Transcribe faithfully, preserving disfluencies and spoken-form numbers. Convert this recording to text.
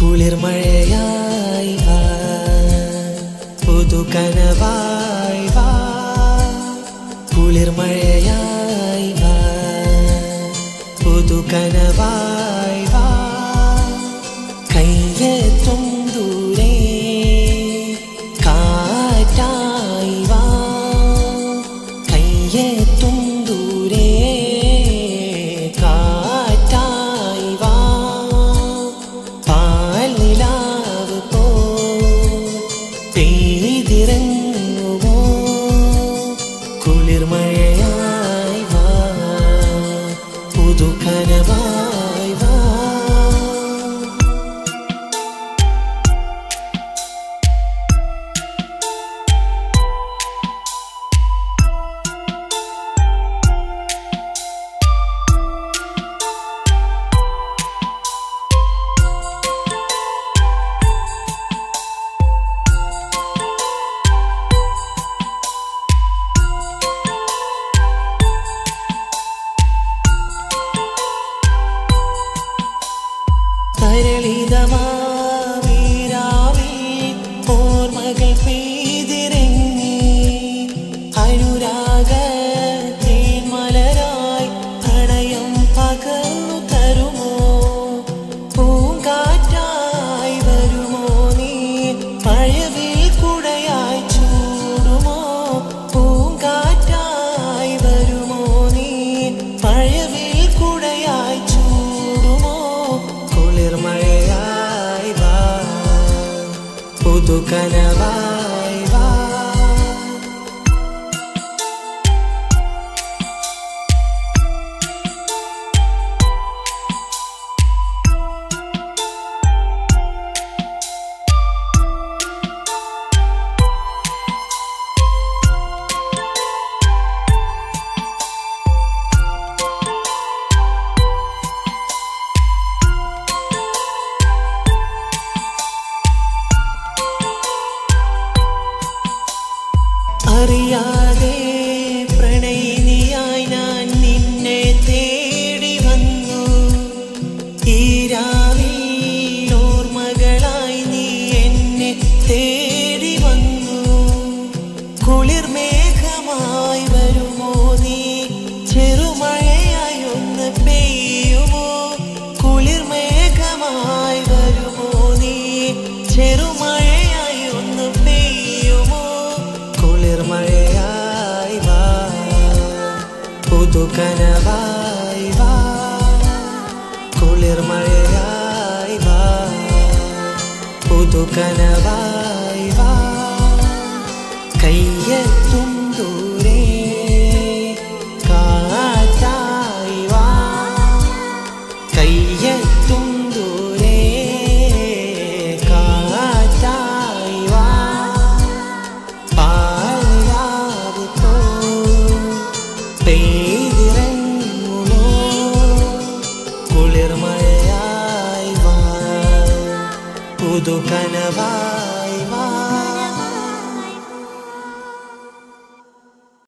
കുളിർമഴയായി വാ പുതുകനവായി വാ കുളിർമഴയായി വാ പുതുകനവായി വാ കയ്യെത്തും ദൂരെ കാറ്റായി വാ കയ്യെത്തും ദൂരെ കാറ്റായി വാ പാൽനിലാവ് പോ പെയ്തിറങ്ങുമോ കുളിർമഴയായി വാ പുതുകനവായി വാ തരളിതമാവിരാവിൽ ഓർമ്മകൾ പെയ്തിറങ്ങി അനുരാഗത്തേൻ മലരായി പ്രണയം പകർന്നു തരുമോ പൂങ്കാറ്റായി വരുമോ നീ മഴവിൽ കുടയായി ചൂടുമോ പൂങ്കാറ്റായി വരുമോ നീ മഴവിൽ കുടയായി ചൂടുമോ കുളിർമഴയായി വാ പുതുകനവായി വാ അറിയാതെ പ്രണയിനിയായി ഞാൻ നിന്നെ തേടി വന്നു ഈ രാവിൽ ഓർമ്മകളായി നീ എന്നെ തേടി വന്നു കുളിർമേഘമായി വരുമോ നീ ചെറുമഴയായി ഒന്ന് പെയ്യുമോ കുളിർമേഘമായി വരുമോ നീ ചെറുമഴയായി ഒന്ന് പെയ്യുമോ കുളിർമഴയായി വാ പുതുകനവായി വാ കുളിർമഴയായി വാ പുതുകനവായി വാ കയ്യെത്തും ദൂരെ കാറ്റായി വാ കയ്യെത്തും ദൂരെ കാറ്റായി വാ പാൽനിലാവ് പോ പെയ്തിറങ്ങുമോ കുളിർമഴയായി വാ പുതുകനവായി